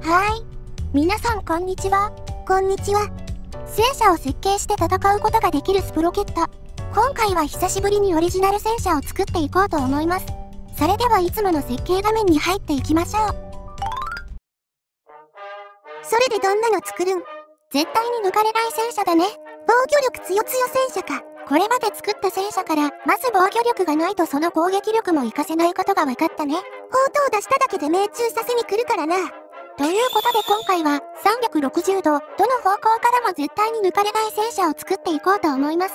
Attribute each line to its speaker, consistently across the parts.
Speaker 1: 皆さんこんにちは。
Speaker 2: こんにちは。
Speaker 1: 戦車を設計して戦うことができるスプロケット。今回は久しぶりにオリジナル戦車を作っていこうと思います。それではいつもの設計画面に入っていきましょう。
Speaker 2: それでどんなの作るん？
Speaker 1: 絶対に抜かれない戦車だね。
Speaker 2: 防御力強戦車か。
Speaker 1: これまで作った戦車から、まず防御力がないとその攻撃力も活かせないことが分かったね。
Speaker 2: 砲塔出しただけで命中させに来るからな。
Speaker 1: ということで今回は360度、どの方向からも絶対に抜かれない戦車を作っていこうと思います。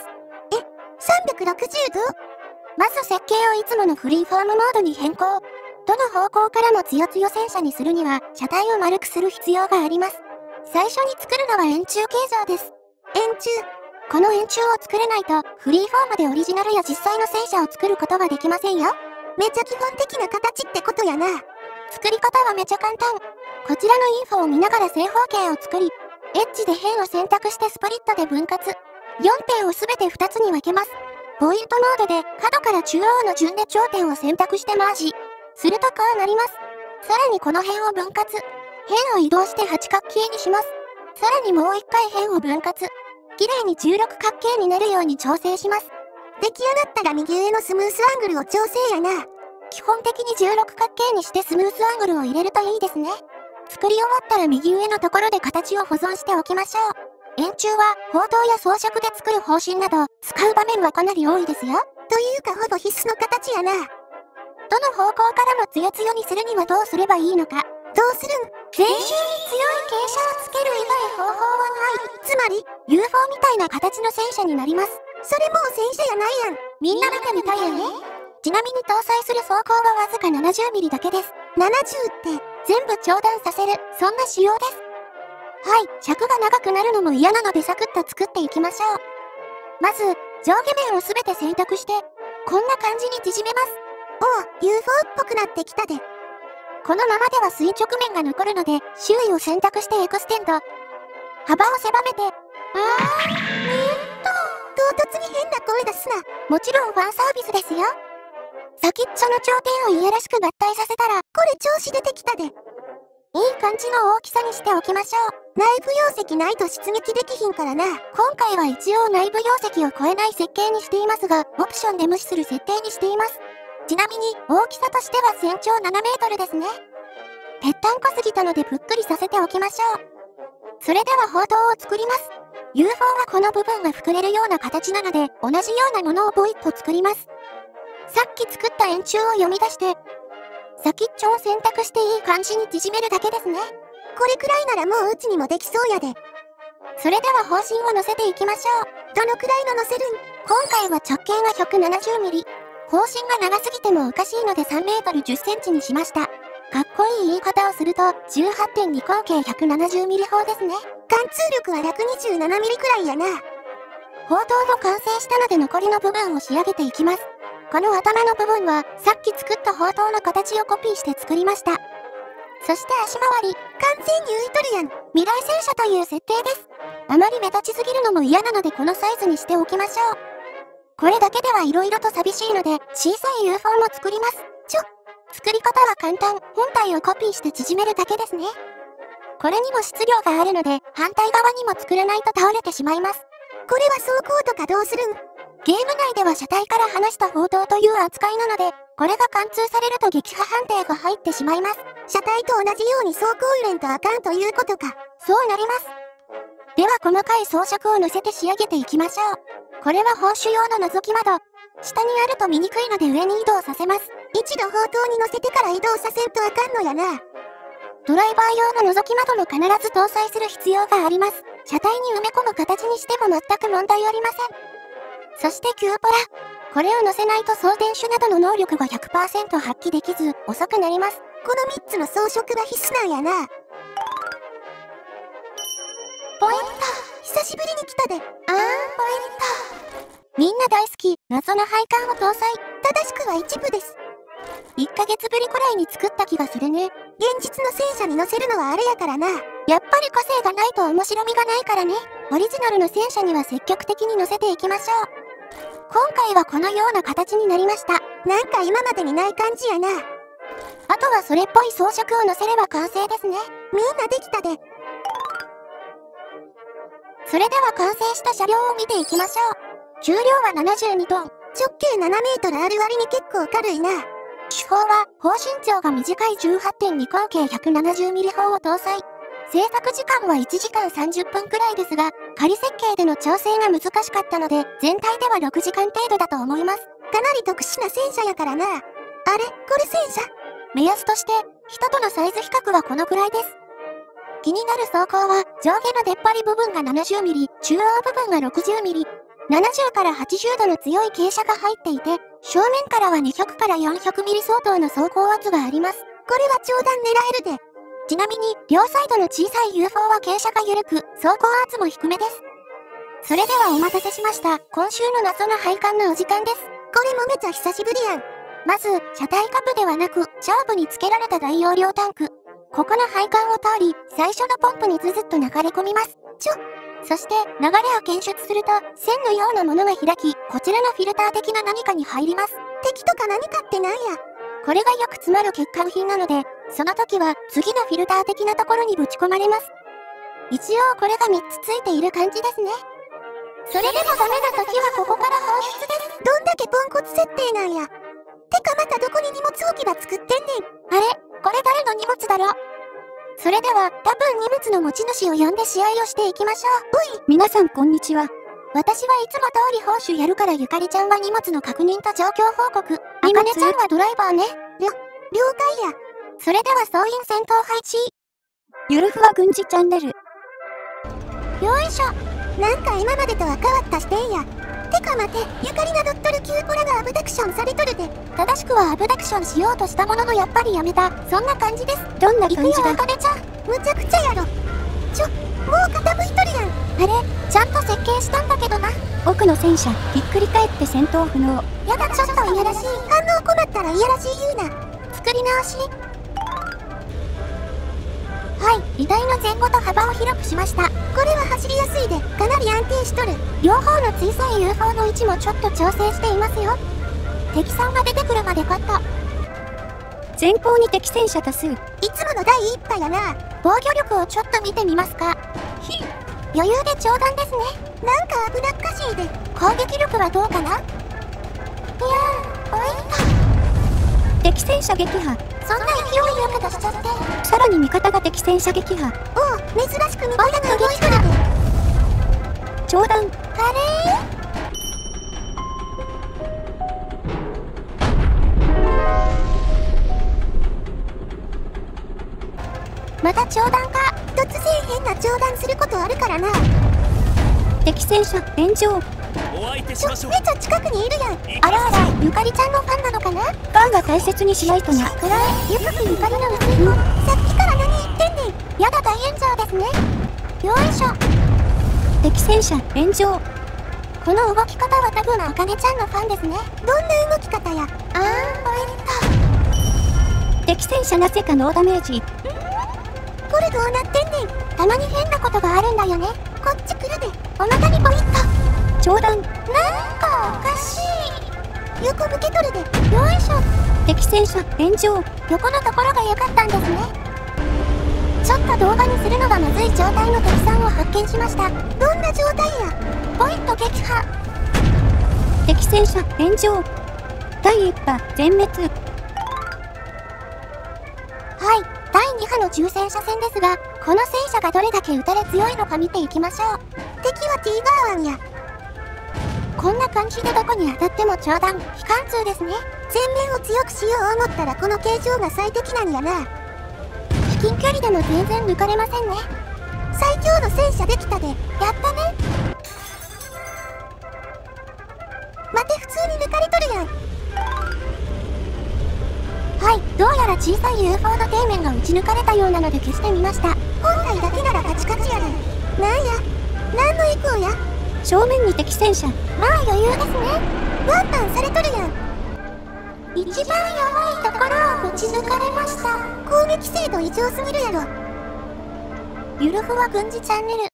Speaker 2: 360度？
Speaker 1: まず設計をいつものフリーフォームモードに変更。どの方向からも強戦車にするには、車体を丸くする必要があります。最初に作るのは円柱形状です。
Speaker 2: 円柱。
Speaker 1: この円柱を作れないと、フリーフォームでオリジナルや実際の戦車を作ることはできませんよ。
Speaker 2: めちゃ基本的な形ってことやな。
Speaker 1: 作り方はめちゃ簡単。こちらのインフォを見ながら正方形を作り、エッジで辺を選択してスプリットで分割。4点をすべて2つに分けます。ボイルトモードで角から中央の順で頂点を選択してマージ。するとこうなります。さらにこの辺を分割。辺を移動して八角形にします。さらにもう一回辺を分割。綺麗に16角形になるように調整します。
Speaker 2: 出来上がったら右上のスムースアングルを調整やな。
Speaker 1: 基本的に16角形にしてスムースアングルを入れるといいですね。作り終わったら右上のところで形を保存しておきましょう。円柱は砲塔や装飾で作る方針など使う場面はかなり多いですよ。
Speaker 2: というかほぼ必須の形やな。
Speaker 1: どの方向からも強にするにはどうすればいいのか。
Speaker 2: どうするん？
Speaker 1: 全身に強い傾斜をつける以外方法はない。
Speaker 2: つまり
Speaker 1: UFO みたいな形の戦車になります。
Speaker 2: それもう戦車やないやん。
Speaker 1: みんな見てみたいよね。ちなみに搭載する装甲はわずか70ミリだけです。
Speaker 2: 70って
Speaker 1: 全部長弾させる、そんな仕様です。はい、尺が長くなるのも嫌なのでサクッと作っていきましょう。まず、上下面をすべて選択して、こんな感じに縮めます。
Speaker 2: おお、UFO っぽくなってきたで。
Speaker 1: このままでは垂直面が残るので、周囲を選択してエクステンド。幅を狭めて、
Speaker 2: 唐突に変な声出すな。
Speaker 1: もちろんファンサービスですよ。先っちょの頂点をいやらしく合体させたら、
Speaker 2: これ調子出てきたで。いい
Speaker 1: 感じの大きさにしておきましょう。
Speaker 2: 内部容積ないと出撃できひんからな。
Speaker 1: 今回は一応内部容積を超えない設計にしていますが、オプションで無視する設定にしています。ちなみに、大きさとしては全長7メートルですね。ぺったんこすぎたのでぷっくりさせておきましょう。それでは砲塔を作ります。UFO はこの部分が膨れるような形なので、同じようなものをボイッと作ります。さっき作った円柱を読み出して、先っちょを選択していい感じに縮めるだけですね。
Speaker 2: これくらいならもううちにもできそうやで。
Speaker 1: それでは方針を乗せていきましょう。
Speaker 2: どのくらいの乗せるん？
Speaker 1: 今回は直径が170ミリ。方針が長すぎてもおかしいので3メートル10センチにしました。かっこいい言い方をすると 18.2 口径170ミリ砲ですね。
Speaker 2: 貫通力は127ミリくらいやな。
Speaker 1: 砲塔も完成したので残りの部分を仕上げていきます。この頭の部分はさっき作った砲塔の形をコピーして作りました。そして足回り、
Speaker 2: 完全に浮いとるやん。
Speaker 1: 未来戦車という設定です。あまり目立ちすぎるのも嫌なのでこのサイズにしておきましょう。これだけでは色々と寂しいので小さい UFO も作ります。作り方は簡単。本体をコピーして縮めるだけですね。これにも質量があるので反対側にも作らないと倒れてしまいます。
Speaker 2: これは走行とかどうするん？
Speaker 1: ゲーム内では車体から離した砲塔という扱いなので、これが貫通されると撃破判定が入ってしまいます。
Speaker 2: 車体と同じように走行入れんとあかんということか。
Speaker 1: そうなります。では細かい装飾を乗せて仕上げていきましょう。これは砲手用の覗き窓。下にあると見にくいので上に移動させます。
Speaker 2: 一度砲塔に乗せてから移動させんとあかんのやな。
Speaker 1: ドライバー用の覗き窓も必ず搭載する必要があります。車体に埋め込む形にしても全く問題ありません。そしてキューポラ。これを乗せないと送電手などの能力が 100% 発揮できず遅くなります。
Speaker 2: この3つの装飾が必須なんやな。
Speaker 1: ポイント。
Speaker 2: 久しぶりに来たで。
Speaker 1: ポイント。みんな大好き、謎の配管を搭載。
Speaker 2: 正しくは一部です。
Speaker 1: 1ヶ月ぶりくらいに作った気がするね。
Speaker 2: 現実の戦車に乗せるのはあれやからな。
Speaker 1: やっぱり個性がないと面白みがないからね。オリジナルの戦車には積極的に乗せていきましょう。今回はこのような形になりました。
Speaker 2: なんか今までにない感じやな。
Speaker 1: あとはそれっぽい装飾を乗せれば完成ですね。
Speaker 2: みんなできたで。
Speaker 1: それでは完成した車両を見ていきましょう。重量は72トン。
Speaker 2: 直径7メートルある割に結構軽いな。
Speaker 1: 主砲は、砲身長が短い 18.2 口径 170mm 砲を搭載。製作時間は1時間30分くらいですが、仮設計での調整が難しかったので、全体では6時間程度だと思います。
Speaker 2: かなり特殊な戦車やからな。あれ、これ戦車？
Speaker 1: 目安として、人とのサイズ比較はこのくらいです。気になる装甲は、上下の出っ張り部分が 70mm、中央部分が 60mm、70から80度の強い傾斜が入っていて、正面からは200から400ミリ相当の装甲圧があります。
Speaker 2: これは長弾狙えるで。
Speaker 1: ちなみに、両サイドの小さい UFO は傾斜が緩く、装甲圧も低めです。それではお待たせしました。今週の謎の配管のお時間です。
Speaker 2: これもめちゃ久しぶりやん。
Speaker 1: まず、車体下部ではなく、シャープに付けられた大容量タンク。ここの配管を通り、最初のポンプにズズッと流れ込みます。そして、流れを検出すると、線のようなものが開き、こちらのフィルター的な何かに入ります。
Speaker 2: 敵とか何かってなんや。
Speaker 1: これがよく詰まる欠陥品なので、その時は、次のフィルター的なところにぶち込まれます。一応これが3つついている感じですね。それでもダメな時はここから放出です。
Speaker 2: どんだけポンコツ設定なんや。てかまたどこに荷物置き場作ってんねん。
Speaker 1: あれ、これ誰の荷物だろ。それでは、多分荷物の持ち主を呼んで試合をしていきましょう。
Speaker 3: おい、皆さんこんにちは。
Speaker 1: 私はいつも通り報酬やるからゆかりちゃんは荷物の確認と状況報告。あかねちゃんはドライバーね。
Speaker 2: 了解や。
Speaker 1: それでは総員戦闘配置。
Speaker 3: ゆるふわ軍事チャンネル。
Speaker 1: よいしょ。
Speaker 2: なんか今までとは変わった視点や。てか待て、ゆかりが乗っとるキューポラがアブダクションされとるで。
Speaker 1: 正しくはアブダクションしようとしたもののやっぱりやめた。そんな感じです。
Speaker 3: どんな感じだ。
Speaker 1: あかねちゃん。
Speaker 2: むちゃくちゃやろ。もう傾いとるやん。
Speaker 1: あれ、ちゃんと設計したんだけどな。
Speaker 3: 奥の戦車、ひっくり返って戦闘不能。
Speaker 1: やだ、ちょっといやらしい。
Speaker 2: 反応困ったらいやらしい言うな。
Speaker 1: 作り直し。はい、荷台の前後と幅を広くしました。
Speaker 2: これは走りやすいで、かなり安定しとる。
Speaker 1: 両方の小さい UFO の位置もちょっと調整していますよ。敵さんが出てくるまでカット。
Speaker 3: 前方に敵戦車多数。い
Speaker 2: つもの第一波やな。
Speaker 1: 防御力をちょっと見てみますか。余裕で長弾ですね。
Speaker 2: なんか危なっかしいで。
Speaker 1: 攻撃力はどうかな。いやー、おいった。
Speaker 3: 敵戦車撃破。
Speaker 1: そんな勢いよく出しちゃって。
Speaker 3: さらに味方が敵戦車撃破。
Speaker 2: おお、珍しく味方が動いてるで。
Speaker 3: 長弾。
Speaker 1: あれー。また長弾か。
Speaker 2: 突然変な長弾することあるからな。
Speaker 3: 敵戦車炎上。
Speaker 4: お相手しましょう。
Speaker 2: めちゃ近くにいるやん。
Speaker 1: あらあら、ゆかりちゃんのファンなのかな。
Speaker 3: ファンが大切にしないとな。
Speaker 1: 暗い、ゆずきゆかりの薄い子。
Speaker 2: さっきから何言ってんねん。
Speaker 1: やだ、大炎上ですね。よいしょ。
Speaker 3: 敵戦車炎上。
Speaker 1: この動き方は多分あかねちゃんのファンですね。
Speaker 2: どんな動き方や。
Speaker 1: おいった。
Speaker 3: 敵戦車なぜかノーダメージ。
Speaker 2: これどうなってんねん。
Speaker 1: たまに変なことがあるんだよね。
Speaker 2: こっち来るで。
Speaker 1: お腹にポイッと。
Speaker 3: 長弾。
Speaker 1: なんかおかしい。
Speaker 2: 横向けとるで。
Speaker 1: よいしょ。
Speaker 3: 敵戦車炎上。
Speaker 1: 横のところが良かったんですね。ちょっと動画にするのがまずい状態の敵さんを発見しました。
Speaker 2: どんな状態や。
Speaker 1: ポイント撃破。
Speaker 3: 敵戦車炎上。第1波全滅。
Speaker 1: はい、第2波の重戦車戦ですが、この戦車がどれだけ撃たれ強いのか見ていきましょう。
Speaker 2: 敵はティーガーワンや。
Speaker 1: こんな感じでどこに当たっても長弾、非貫通ですね。
Speaker 2: 前面を強くしよう思ったらこの形状が最適なんやな。
Speaker 1: 至近距離でも全然抜かれませんね。
Speaker 2: 最強の戦車できたで。
Speaker 1: やったね。
Speaker 2: 待て、普通に抜かれとるやん。
Speaker 1: はい、どうやら小さい UFO の底面が撃ち抜かれたようなので消してみました。
Speaker 2: 本体だけならカチカチやで。なんや、何のエコーや。
Speaker 3: 正面に敵戦車。
Speaker 1: まあ余裕ですね。
Speaker 2: ワンパンされとるやん。
Speaker 1: 一番弱いところを撃ち抜かれました。
Speaker 2: 攻撃精度異常すぎるやろ。
Speaker 1: ゆるふわ軍事チャンネル。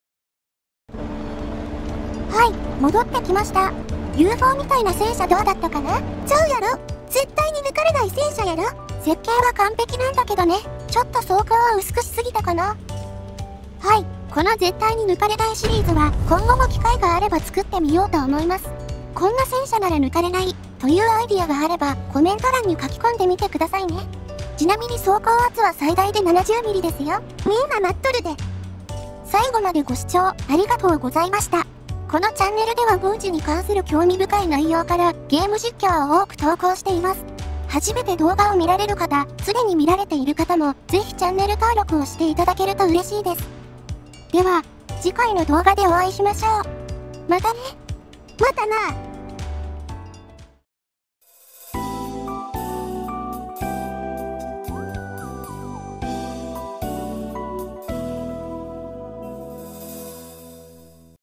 Speaker 1: はい、戻ってきました。UFO みたいな戦車どうだったかな。
Speaker 2: ちゃうやろ。絶対に抜かれない戦車やろ。
Speaker 1: 設計は完璧なんだけどね、ちょっと装甲は薄くしすぎたかな。はい、この絶対に抜かれないシリーズは今後も機会があれば作ってみようと思います。こんな戦車なら抜かれないというアイディアがあればコメント欄に書き込んでみてくださいね。ちなみに装甲圧は最大で 70mm ですよ。
Speaker 2: みんな待っとるで。
Speaker 1: 最後までご視聴ありがとうございました。このチャンネルでは軍事に関する興味深い内容からゲーム実況を多く投稿しています。初めて動画を見られる方、すでに見られている方もぜひチャンネル登録をしていただけると嬉しいです。では、次回の動画でお会いしましょう。またね。
Speaker 2: またな。